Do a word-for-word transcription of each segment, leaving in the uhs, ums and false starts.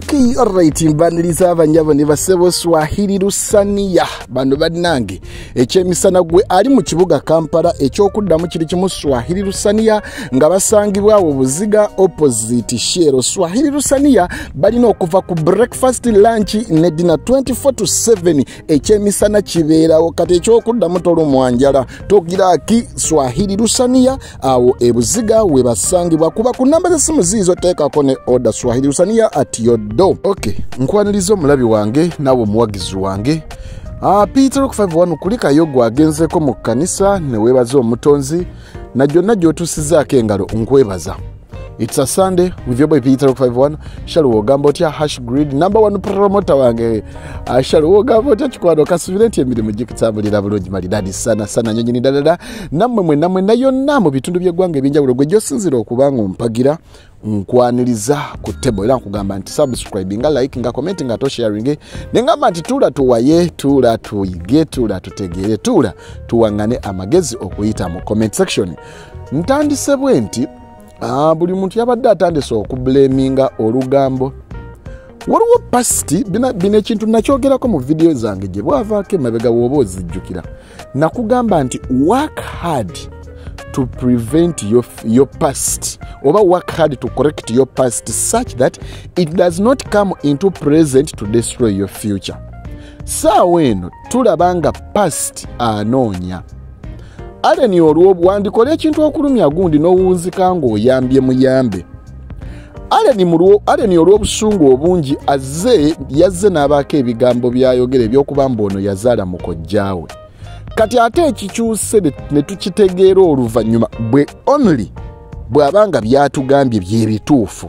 Okay, alright, mbaniriza abanyabo ne basebo Swahili Lusania bano badnange ekyemisana gwe ali mu kibuga Kampala ekyokuddamu kiri kimu Swahili Lusania nga basangibwa obuziga opposite Shero. Swahili Lusania balina okuva ku breakfast, lunch ne dinner twenty-four to seven ekyemisana kibeerawo kati ekyokuddamu tolo mwanjala togira ki Swahili Lusania awo ebuziga we basangibwa kuba ku namba za simu zizo teeka kone order Swahili Lusania at your door. Okay, nkwanirizo mulabi wange nawo muwagizi wange. Ah, Peter Rock five one kulika yogo agenzeko mu kanisa ne webaza omutonzi na jonna gyotusizaako engalo nkwebaza. It's a Sunday with your boy Peter Rock five one. Shall we go about your hash grid number one promoter wange. Uh, shall we go about your chikwado kasubirenti emirimu gikitambulira bulungi malidadi sana sana nyonyini dadada namwe mwe namwe nayo namo bitundu byegwange binjawulo gwe josinzira okubanga mpagira nkwaniriza ku table era nkugamba nti subscribing nga like nga commenting nga to sharing nengamba nti tula tuwaye tula tuyige tula tutegere tula tuwangane amagezi okuyita mu comment section. Ntandise bwenti Ah, buli muntu yabadde atandise okublaminga olugambo. Waliwo pasti bina bine kintu nakyogerako mu video zange gye bwavaako emabega woba ozijjukira. Nakugamba nti work hard to prevent your, your past oba work hard to correct your past such that it does not come into present to destroy your future. Saawa eno tulabanga past anoonya. Ale ni olwobu wandikole ekintu okulumya gundi n'owunzika ng'oyambye muyambe. Ale ni mulwo ale ni olwobusungu obungi azze yazze n'abaako ebigambo byayogera eby'okubamba ono yazaala mukojjaawe. Kati ate ekikyuse ne tukitegeera oluvannyuma bwe only bw'abanga byatugambye byebituufu.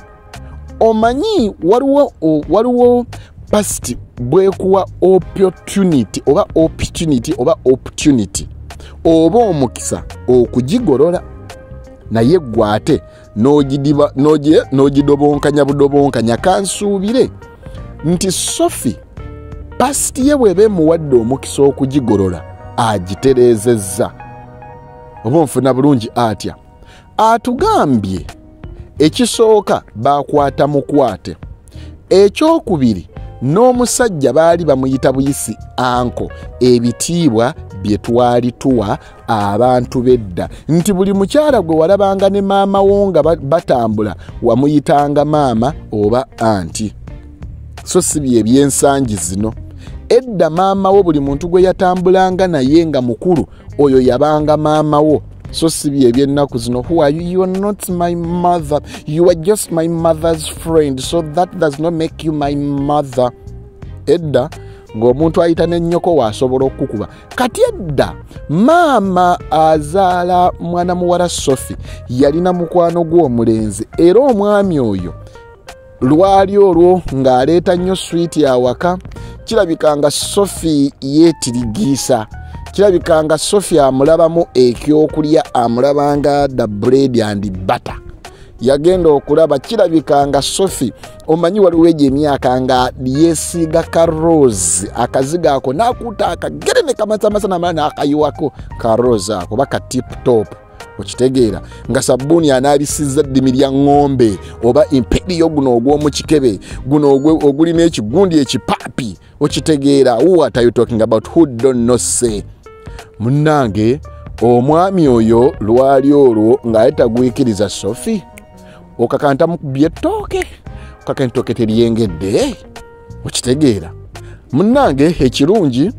Omanyi waliwo waliwo past bwekuwa opportunity oba opportunity oba opportunity oba omukisa okugigolola naye gwate nogidiba noje nogidobonkanya budobonkanya kansuubire nti Sophie past ye bwebe muwadde omukisa okugigolola agiterezezza oba nfuna bulungi atya atugambye ekisooka bakwata mukwate ekyokubiri n'omusajja baali bamuyita buyisi anko ebitiibwa bye twali tuwa abantu bedda nti buli mukyala gwe walabanga ne maama wo nga batambula wamuyitanga maama oba anti. So si bye byensangi zino. Edda maama wo buli muntu gwe yatambulanga naye nga mukulu oyo yabanga maama wo. So si bye byennaku zino. Who are you? You are not my mother. You are just my mother's friend. So that does not make you my mother. Edda ng'omuntu ayita n'ennyoko waasobola okukuba. Kati edda maama azaala mwana muwala Sophie yalina mukwano gw'omulenzi era omwami oyo lwali olwo ng'aleeta nnyo sweet awaka kirabikanga Sophie yeetirigiisa. Kirabikanga Sophie amulabamu ekyokulya amulabanga the bread and butter. Yagenda okulaba kirabikanga Sophie omanyi waliwo egyo emyaka nga yeesiiga ka rose akaziga ako n'akuuta akagere ne kamatsamasa n'amala n'akayiwako ka rose ako baka tip top okitegeera nga sabbuuni anaabisizza ddimi lya ng'ombe oba imperiyo guno ogw'omu kikebe guno ogulina ekigundi ekipaapi okitegeera. What are you talking about? Who don't know say? Munnange omwami oyo lwali olwo ng'ayetagwikiriza Sophie okakanta mukubye ettooke okakanta ettooke teryengedde okitegeera. Munnange ekirungi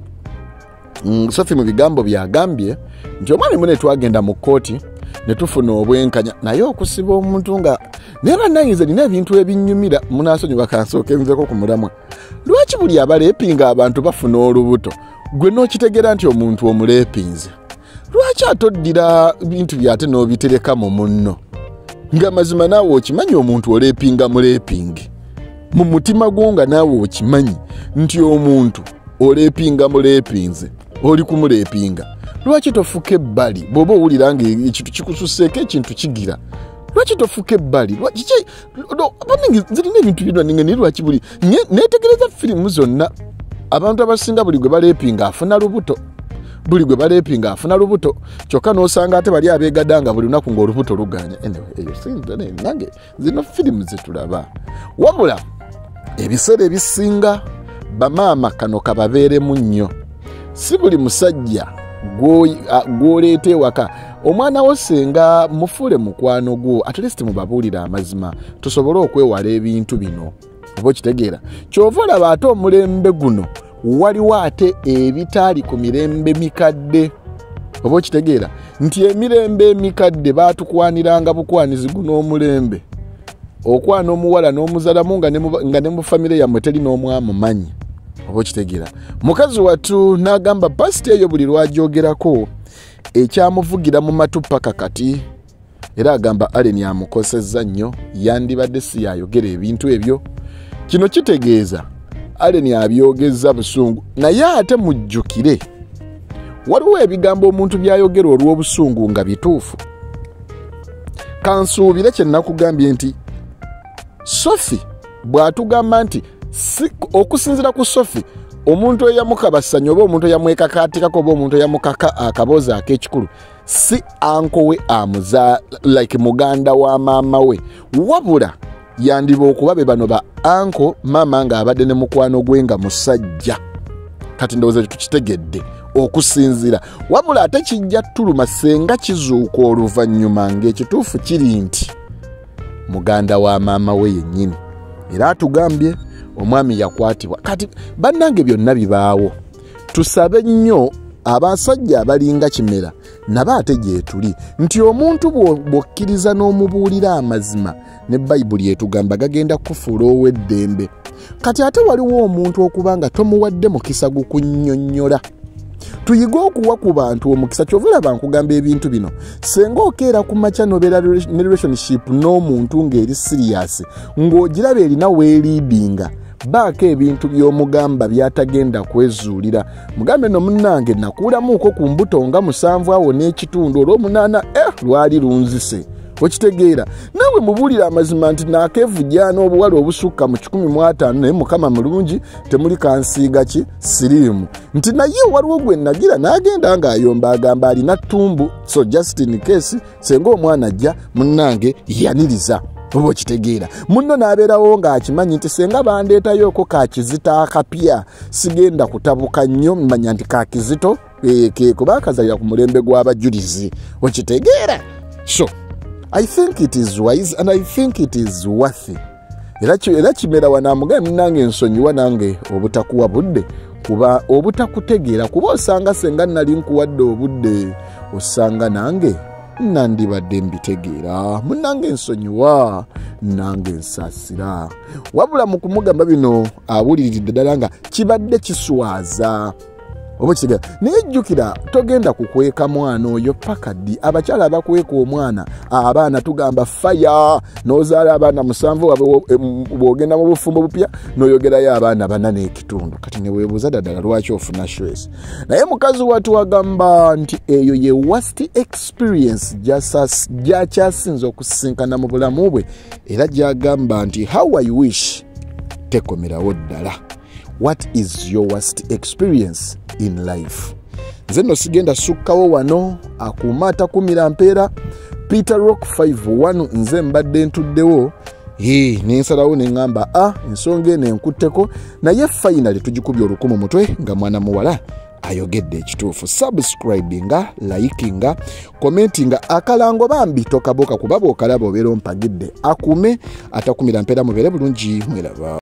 mm, Sophie mu bigambo byagambye nti omwami mune twagenda mu kkooti ne tufuna obwenkanya naye okusiba omuntu nga naye bannanyize nina ebintu ebinnyumira munaasonyiwa kansooka enveko ku mulamwa. Lwaki buli abaleepinga abantu bafuna olubuto gwe n'okitegeera nti omuntu omuleepinze? Lwaki atoddira bintu byate n'obitereka mu munno nga mazima naawe okimanyi omuntu oleepinga muleepinge mu mutima gwo nga naawe okimanyi nti omuntu oleepinga muleepinze oli kumuleepinga? Lwaki tofuka ebbali bw'oba owulira nga ekintu kikususeeko ekintu kigira? Lwaki tofuka ebbali? Zirina ebintu byonna naye lwaki buli neetegereza firimu zonna abantu abasinga buli gwe baleepinga afuna lubuto. Buli gwe baleepinga afuna lubuto kyokka n'osanga ate bali abeegadanga buli lunaku ng'olubuto luganya. Anyway, eyo sinza nange zino firimu zetulaba wabula ebiseera ebisinga bamaama kano kababeeremu nnyo. Si buli musajja gw'oleeta ewaka omwana wo senga mufuule mukwano gwo, at least mubabuulira amazima tusobole okwewala ebintu bino. Oba okitegeera kyova olaba ate omulembe guno waliwo ate ebitaali ku mirembe mikadde. Oba okitegeera nti emirembe emikadde baatukwaniranga bukwanizi guno omulembe okwana omuwala n'omuzalamu nga ne mu famire yammwe teri n'omwamumanyi. Oba okitegeera mukazi watu n'agamba pasita eyo buli lwajoogerako ekyamuvugira mu matu paka kati, era agamba Allen amukosezza nnyo, yandibadde si yayogera ebintu ebyo. Kino kitegeeza Allen abyogezza busungu, naye ate mujjukire waliwo ebigambo omuntu byayogera olw'obusungu nga bituufu. Kansuubire kye nakugambye nti Sophie bw'atugamba nti si okusinzira ku Sophie omuntu eyamukabasanya oba omuntu eyamwekakaatikako oba omuntu eyamukaka akaboozi ak'ekikulu si anko we amuza like muganda wa maama we, wabula yandiba okuba be bano ba anko maama ng'abadde ne mukwano gwe nga musajja. Kati ndowooza tukitegedde okusinzira, wabula ate kijja tuluma senga kizuuka oluvannyuma ng'ekituufu kiri nti muganda wa maama we yennyini. Era atugambye omwami yakwatibwa. Kati bannange byonna bibaawo, tusabe nnyo abasajja abalinga Kimera nabo ate gye tuli nti omuntu bw'okkiriza n'omubuulira amazima ne Bayibuli etugamba gagenda kufuula ow'eddembe. Kati ate waliwo omuntu okuba nga tomuwadde mukisa gukunnyonnyola. Tuyiga okuwa ku bantu omukisa. Kyova olaba nkugamba ebintu bino senga okeera ku makya nobeera ne relationship n'omuntu ng'eri serious ng'ogiraba erina weeriidinga baako ebintu by'omugamba byatagenda kwezuulira. Mugambe no munnange nakuulamuuko ku mbuto nga musanvu awo n'ekitundu olw'omunaana eh lwali lunzise. Okitegeera nawe mubuulira amazima nti naakeevujja n'obuwala obusukka mu kikumi mu ataano naye Mukama mulungi temuli kansiiga ki siriimu nti naye waliwo gwe nagira n'agenda ng'ayomba agamba alina ttumbu. So just in case senga omwana ajja munnange yaniriza. Oba okitegeera munno n'abeerawo ng'akimanyi nti senga bandeetayoko kakizito akapya sigenda kutabuka nnyo, manya nti kakizito keeko baakazalira ku mulembe gw'abajulizi. Okitegeera so I think it is wise and I think it is worth it. Era Kimera wanamugamba nange nsonyiwa nange obutakuwa budde kuba obutakutegeera kuba osanga senga nali nkuwadde obudde osanga nange nandibadde mbitegeera. Munnange nsonyiwa nange nsaasira. Wabula mu kumugamba bino abuuliridde ddala nga kibadde kiswaza. Oba kiga naye jjukira togenda kukweka mwana oyo paka ddi. Abakyala abakweka omwana abaana tugamba faya n'ozaala abaana musanvu bw'ogenda mu bufumbo bupya n'oyogerayo abaana bana n'ekitundu. Kati ne weebuuza ddala lwaki ofuna stress. Naye mukazi watu agamba nti eyo ye worst experience gy'akyasinze okusisinkana mu bulamu bwe, era gy'agamba nti how I wish tekomerawo ddala. What is your worst experience in life? Nze no sigenda sukkawo wano akuuma atakumira mpeera Peter Rock five one nze mbadde ntuddewo ee nensalawo neŋŋamba a ensonga eno enkutteko naye finally tugikubye olukumu mutwe nga mwana muwala ayogedde ekituufu. Subscribinga, likinga, commentinga akalango bambi tokaboka kuba bw'okalaba obeera ompagidde. Akume atakumira mpeera mubeere bulungi mweraba.